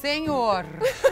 Senhor.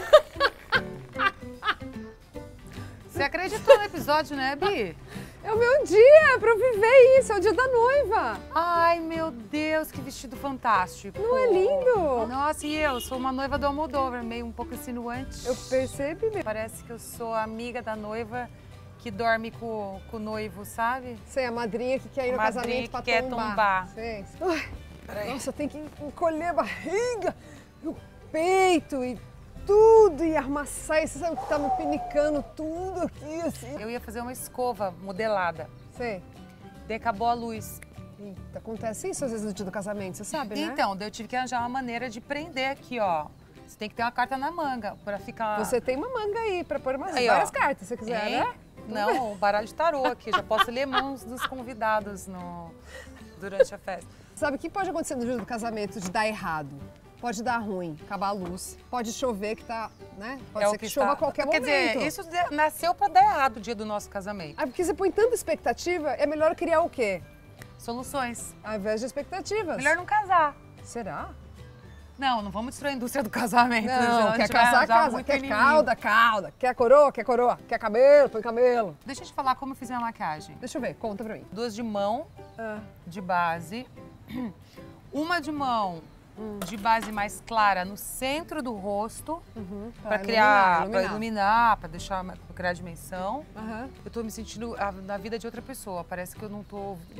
Você acreditou no episódio, né, Bi? É o meu dia, pra eu viver isso, é o dia da noiva. Ai, meu Deus, que vestido fantástico. Não é lindo? Nossa, e eu sou uma noiva do Almodóvar, meio um pouco insinuante. Eu percebi. Parece que eu sou a amiga da noiva que dorme com o noivo, sabe? Sei, a madrinha que quer ir no casamento pra quer tombar. Sei. Nossa, tem que encolher a barriga, o peito e tudo, e armaçar, e você sabe que tá me pinicando tudo aqui, assim. Eu ia fazer uma escova modelada. Sei. Daí acabou a luz. Eita, acontece isso às vezes no dia do casamento, você sabe, né? Então, daí eu tive que arranjar uma maneira de prender aqui, ó. Você tem que ter uma carta na manga pra ficar... Você tem uma manga aí pra pôr aí, várias cartas, se você quiser, é? né? Não, o baralho de tarô aqui. Já posso ler mãos dos convidados durante a festa. Sabe o que pode acontecer no dia do casamento de dar errado? Pode dar ruim, acabar a luz, pode chover que tá, né? Pode ser que chova a qualquer momento. Quer dizer, isso nasceu pra dar errado o dia do nosso casamento. Ah, porque você põe tanta expectativa, é melhor criar o quê? Soluções. Ao invés de expectativas. Melhor não casar. Será? Não vamos destruir a indústria do casamento. Não, quer casar, casa. Quer cauda. Quer coroa. Quer cabelo, põe cabelo. Deixa eu te falar como eu fiz a maquiagem. Deixa eu ver, conta pra mim. 2 de mão, de base. Uma de mão, de base mais clara no centro do rosto. Pra criar, pra iluminar, pra criar dimensão. Eu tô me sentindo na vida de outra pessoa. Parece que eu não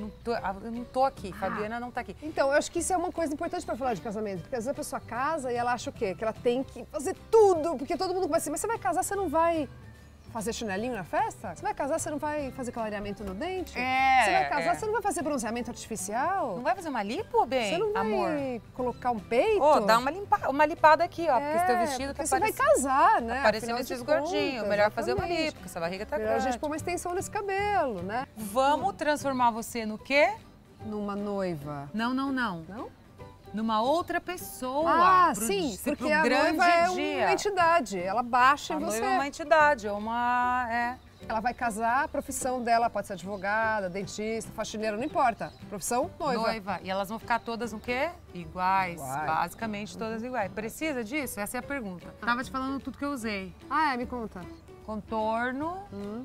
tô aqui. Fabiana não tá aqui. Então, eu acho que isso é uma coisa importante pra falar de casamento. Porque às vezes a pessoa casa e ela acha o quê? Que ela tem que fazer tudo. Porque todo mundo vai assim, mas você vai casar, você não vai fazer chinelinho na festa? Você vai casar, você não vai fazer clareamento no dente? Você vai casar, você não vai fazer bronzeamento artificial? Não vai fazer uma lipo, bem, você não vai amor? Colocar um peito? Dá uma limpada aqui, ó. Porque esse teu vestido tá você vai casar, né? Parecendo esses gordinhos. Melhor fazer uma lipo, porque essa barriga tá grande. Melhor a gente pôr uma extensão nesse cabelo, né? Vamos transformar você no quê? Numa noiva. Não. Não? Numa outra pessoa. Sim, porque pro a grande noiva é dia. uma entidade, ela baixa A em você. noiva é uma entidade, Ela vai casar, a profissão dela pode ser advogada, dentista, faxineira, não importa. Profissão, noiva. E elas vão ficar todas o quê? Iguais. Basicamente todas iguais. Precisa disso? Essa é a pergunta. Tava te falando tudo que eu usei. Me conta. Contorno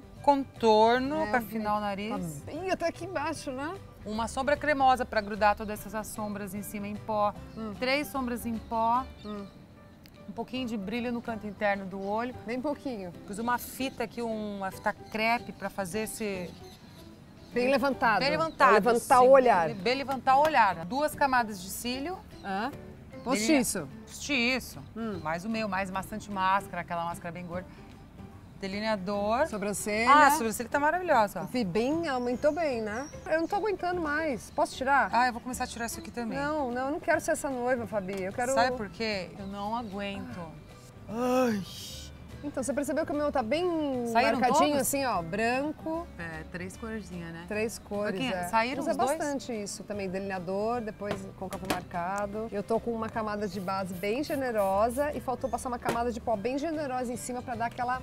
pra afinar o nariz. Ih, até aqui embaixo, né? Uma sombra cremosa para grudar todas essas sombras em cima em pó. 3 sombras em pó. Um pouquinho de brilho no canto interno do olho. Bem pouquinho. Pus uma fita aqui, uma fita crepe para fazer esse... Bem levantado. Bem levantado. Pra levantar o olhar. Bem levantar o olhar. 2 camadas de cílio. Postiço. Postiço. Mais o meu, mais bastante máscara, aquela máscara bem gorda. Delineador. Sobrancelha. A sobrancelha tá maravilhosa. Vi bem, aumentou bem, né? Eu não tô aguentando mais. Posso tirar? Eu vou começar a tirar isso aqui também. Não, eu não quero ser essa noiva, Fabi. Eu quero... Sabe por quê? Eu não aguento. Então, você percebeu que o meu tá bem Saíram marcadinho, todos? assim, ó, branco. 3 corzinhas, né? 3 cores, Saíram Usa os dois? bastante isso também, delineador, depois côncavo marcado. Eu tô com uma camada de base bem generosa e faltou passar uma camada de pó bem generosa em cima pra dar aquela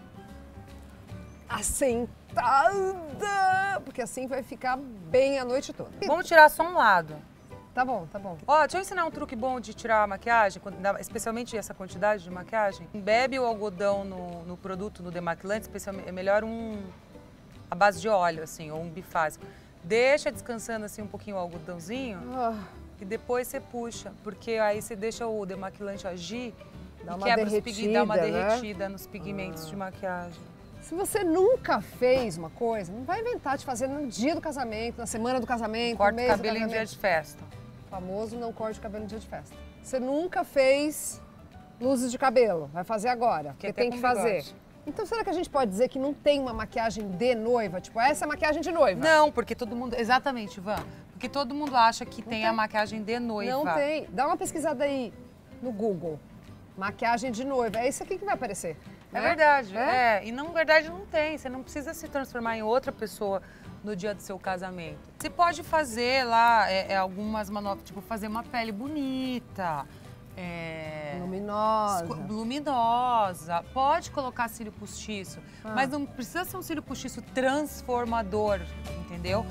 assentada, porque assim vai ficar bem a noite toda. Vamos tirar só um lado. Tá bom, tá bom. Deixa eu ensinar um truque bom de tirar a maquiagem, especialmente essa quantidade de maquiagem. Bebe o algodão no produto, no demaquilante, especialmente, é melhor a base de óleo, assim, ou um bifásico. Deixa descansando assim um pouquinho o algodãozinho e depois você puxa, porque aí você deixa o demaquilante agir e quebra dá uma derretida nos pigmentos de maquiagem. Se você nunca fez uma coisa, não vai inventar de fazer no dia do casamento, na semana do casamento, no mês do casamento. Corta o cabelo em dia de festa. O famoso não corte o cabelo em dia de festa. Você nunca fez luzes de cabelo, vai fazer agora, porque tem que fazer. Bigode. Então será que a gente pode dizer que não tem uma maquiagem de noiva? Tipo, essa é a maquiagem de noiva? Não, porque todo mundo... Exatamente, Ivan. Porque todo mundo acha que tem a maquiagem de noiva. Não tem. Dá uma pesquisada aí no Google. Maquiagem de noiva. É isso aqui que vai aparecer. É verdade, E na verdade não tem. Você não precisa se transformar em outra pessoa no dia do seu casamento. Você pode fazer lá algumas manobras, tipo fazer uma pele bonita, luminosa. Pode colocar cílio postiço, mas não precisa ser um cílio postiço transformador, entendeu?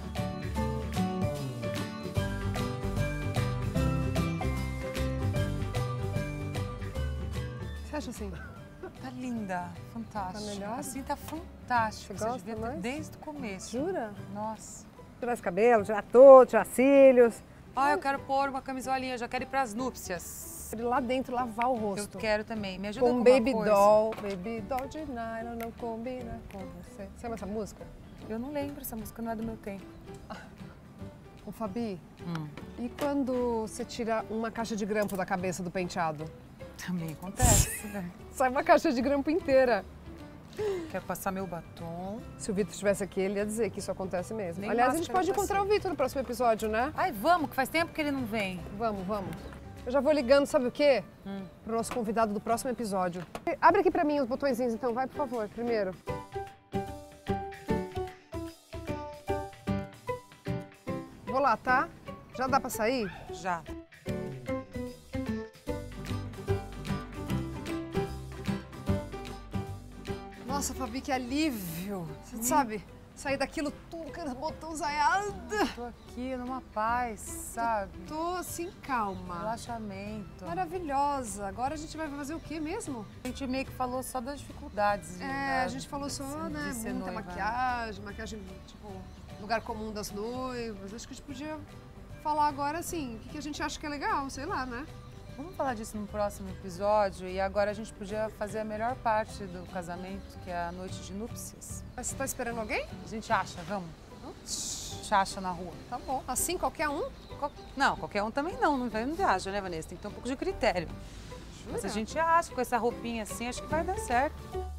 Você acha assim? Tá linda, fantástica. Tá melhor? Assim tá fantástico. Você gosta devia ter mais? desde o começo. Jura? Nossa. Tirar esse cabelo, tirar todo, tirar cílios. Ah, eu quero pôr uma camisolinha, já quero ir pras núpcias. Ele lá dentro lavar o Eu rosto. quero também. Me ajuda Com com um Baby coisa? Doll. Baby Doll de nylon não combina com você. Sabe essa música? Eu não lembro, essa música não é do meu tempo. Ô, Fabi, e quando você tira uma caixa de grampo da cabeça do penteado? Também acontece, né? Sai uma caixa de grampo inteira. Quero passar meu batom. Se o Vitor estivesse aqui, ele ia dizer que isso acontece mesmo. Nem Aliás, a máscara gente pode eu encontrar o Vitor no próximo episódio, né? Ai, vamos, que faz tempo que ele não vem. Vamos, vamos. Eu já vou ligando, sabe o quê? Pro nosso convidado do próximo episódio. Abre aqui pra mim os botõezinhos, então. Vai, por favor, primeiro. Vou lá, tá? Já dá pra sair? Já. Nossa, Fabi, que alívio. Você sabe, sair daquilo tudo, aqueles botãozaiados. Tô aqui numa paz, sabe? Tô assim, calma. Relaxamento. Maravilhosa. Agora a gente vai fazer o quê mesmo? A gente meio que falou só das dificuldades. A gente falou só, né, de ser muita noiva. maquiagem, tipo, lugar comum das noivas. Acho que a gente podia falar agora, assim, o que a gente acha que é legal, sei lá, né? Vamos falar disso no próximo episódio e agora a gente podia fazer a melhor parte do casamento, que é a noite de núpcias. Mas você tá esperando alguém? A gente acha, vamos? A gente acha na rua. Tá bom. Assim, qualquer um? Não, qualquer um também não viaja, né, Vanessa? Tem que ter um pouco de critério. Mas a gente acha, com essa roupinha assim, acho que vai dar certo.